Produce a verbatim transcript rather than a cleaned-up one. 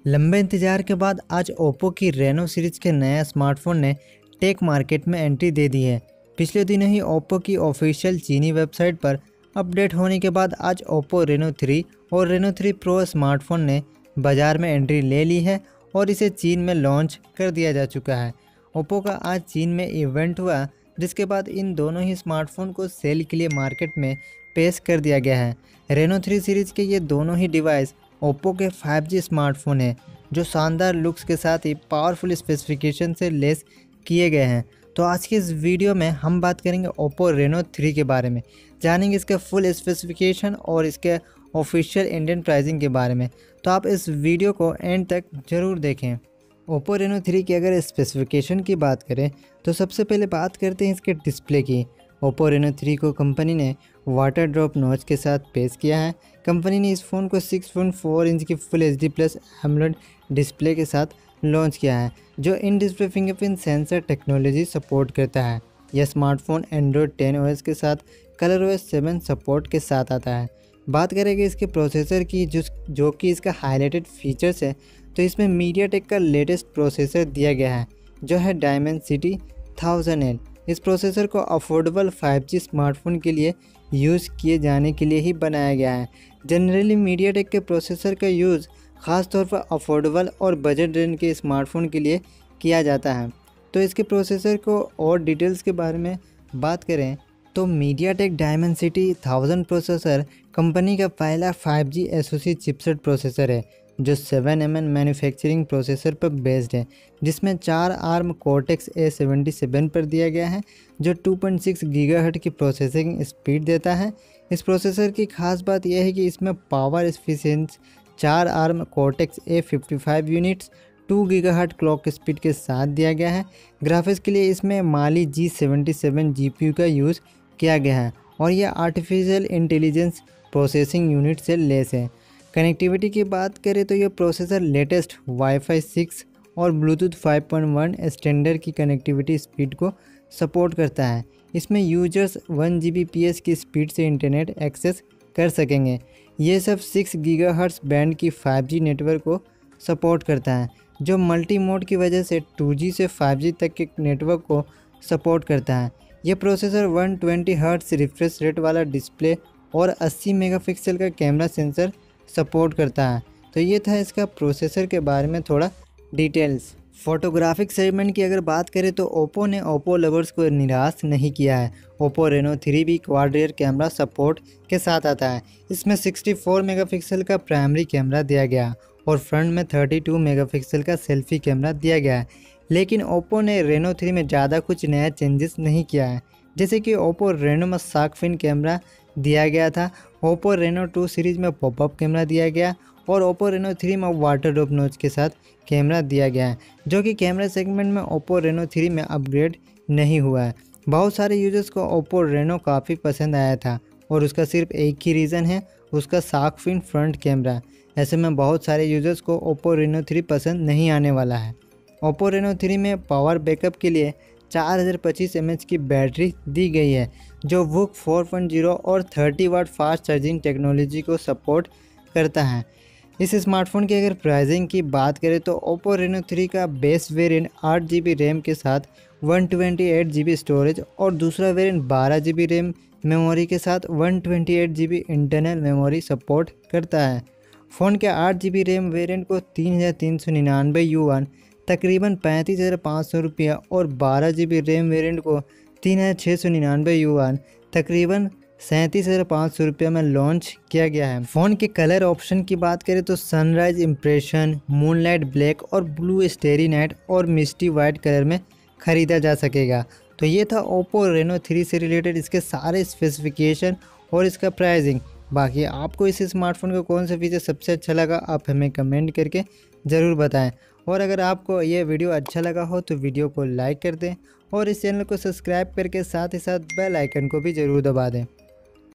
लंबे इंतजार के बाद आज ओप्पो की रेनो सीरीज के नया स्मार्टफोन ने टेक मार्केट में एंट्री दे दी है। पिछले दिनों ही ओप्पो की ऑफिशियल चीनी वेबसाइट पर अपडेट होने के बाद आज ओप्पो रेनो थ्री और रेनो थ्री प्रो स्मार्टफोन ने बाजार में एंट्री ले ली है और इसे चीन में लॉन्च कर दिया जा चुका है। ओप्पो का आज चीन में इवेंट हुआ, जिसके बाद इन दोनों ही स्मार्टफोन को सेल के लिए मार्केट में पेश कर दिया गया है। रेनो थ्री सीरीज़ के ये दोनों ही डिवाइस ओप्पो के फाइव जी स्मार्टफोन है, जो शानदार लुक्स के साथ ही पावरफुल स्पेसिफिकेशन से लेस किए गए हैं। तो आज की इस वीडियो में हम बात करेंगे ओप्पो रेनो थ्री के बारे में, जानेंगे इसके फुल स्पेसिफिकेशन और इसके ऑफिशियल इंडियन प्राइसिंग के बारे में। तो आप इस वीडियो को एंड तक ज़रूर देखें। ओप्पो रेनो थ्री की अगर स्पेसिफिकेशन की बात करें तो सबसे पहले बात करते हैं इसके डिस्प्ले की। ओप्पो रेनो थ्री को कंपनी ने वाटर ड्रॉप नॉच के साथ पेश किया है। कंपनी ने इस फ़ोन को सिक्स पॉइंट फोर इंच की full H D plus AMOLED display के साथ लॉन्च किया है, जो in display fingerprint sensor technology support करता है। यह smartphone Android ten O S के साथ Color O S seven support के साथ आता है। बात करेंगे इसके प्रोसेसर की, जो जो कि इसका हाईलाइटेड फीचर्स है, तो इसमें मीडियाटेक का लेटेस्ट प्रोसेसर दिया गया है, जो है डायमेंसिटी थाउजेंड एल। इस प्रोसेसर को अफोर्डेबल फाइव जी स्मार्टफोन के लिए यूज़ किए जाने के लिए ही बनाया गया है। जनरली मीडियाटेक के प्रोसेसर का यूज़ ख़ास तौर पर अफोर्डेबल और बजट रेंज के स्मार्टफोन के लिए किया जाता है। तो इसके प्रोसेसर को और डिटेल्स के बारे में बात करें तो MediaTek Dimensity thousand processor company का पहला five G S O C chipset processor है, जो seven M N manufacturing processor पर बेस्ड है, जिसमें चार arm Cortex A seventy seven पर दिया गया है, जो टू पॉइंट सिक्स गीगाहर्ट्ज़ की प्रोसेसिंग स्पीड देता है। इस प्रोसेसर की खास बात यह है कि इसमें पावर एफिशिएंसी चार arm Cortex A fifty five units two gigahertz clock speed के साथ दिया गया है। ग्राफिक्स के लिए इसमें Mali G seventy seven G P U का यूज़ किया गया है और यह आर्टिफिशियल इंटेलिजेंस प्रोसेसिंग यूनिट से लेस है। कनेक्टिविटी की बात करें तो यह प्रोसेसर लेटेस्ट वाईफाई सिक्स और Bluetooth five point one standard की कनेक्टिविटी स्पीड को सपोर्ट करता है। इसमें users one G B P S की स्पीड से इंटरनेट एक्सेस कर सकेंगे। ये सब सिक्स गीगाहर्ट्ज़ बैंड की फाइव जी नेटवर्क को सपोर्ट करता है, जो मल्टी मोड की वजह से टू जी से फाइव जी तक के नेटवर्क को सपोर्ट करता है। यह processor one twenty hertz refresh rate वाला डिस्प्ले और अस्सी मेगापिक्सल का कैमरा सेंसर सपोर्ट करता है। तो ये था इसका प्रोसेसर के बारे में थोड़ा डिटेल्स। फोटोग्राफिक सेगमेंट की अगर बात करें तो ओप्पो ने ओप्पो लवर्स को निराश नहीं किया है। ओप्पो रेनो थ्री भी क्वाड रियर कैमरा सपोर्ट के साथ आता है। इसमें सिक्सटी फोर मेगापिक्सल का प्राइमरी कैमरा दिया गया और फ्रंट में थर्टी टू मेगापिक्सल का सेल्फी कैमरा दिया गया है। लेकिन ओप्पो ने रेनो थ्री में ज़्यादा कुछ नया चेंजेस नहीं किया है, जैसे कि ओप्पो रेनो में शार्क फिन कैमरा दिया गया था, ओप्पो रेनो टू सीरीज़ में पॉपअप कैमरा दिया गया और ओप्पो रेनो थ्री में वाटर ड्रॉप नॉच के साथ कैमरा दिया गया है, जो कि कैमरा सेगमेंट में ओप्पो रेनो थ्री में अपग्रेड नहीं हुआ है। बहुत सारे यूजर्स को ओप्पो रेनो काफ़ी पसंद आया था और उसका सिर्फ एक ही रीज़न है, उसका शार्क फिन फ्रंट कैमरा। ऐसे में बहुत सारे यूजर्स को ओप्पो रेनो थ्री पसंद नहीं आने वाला है। ओप्पो रेनो थ्री में पावर बैकअप के लिए चार हज़ार पच्चीस एम एच की बैटरी दी गई है, जो वूक फोर पॉइंट ज़ीरो और thirty watt fast charging technology को सपोर्ट करता है। इस स्मार्टफोन की अगर प्राइसिंग की बात करें तो ओप्पो रेनो थ्री का बेस वेरिएंट आठ जी बी रैम के साथ one twenty eight G B storage और दूसरा वेरिएंट बारह जी बी रैम मेमोरी के साथ one twenty eight G B internal memory support करता है। फ़ोन के आठ जी बी रैम वेरिएंट को तीन हज़ार तीन सौ निन्यानवे युआन तकरीबन पैंतीस हज़ार पाँच सौ रुपया और बारह जी बी रैम वेरिएंट को तीन हज़ार छः सौ निन्यानवे युआन तकरीबन सैंतीस हज़ार पाँच सौ रुपये में लॉन्च किया गया है। फ़ोन के कलर ऑप्शन की बात करें तो सनराइज इम्प्रेशन, मूनलाइट ब्लैक और ब्लू स्टेरी नाइट और मिस्टी वाइट कलर में ख़रीदा जा सकेगा। तो ये था ओप्पो रेनो थ्री से रिलेटेड इसके सारे स्पेसिफिकेशन और इसका प्राइसिंग। बाकी आपको इस स्मार्टफोन का कौन सा फीचर सबसे अच्छा लगा, आप हमें कमेंट करके ज़रूर बताएं। और अगर आपको ये वीडियो अच्छा लगा हो तो वीडियो को लाइक कर दें और इस चैनल को सब्सक्राइब करके साथ ही साथ बेल आइकन को भी ज़रूर दबा दें।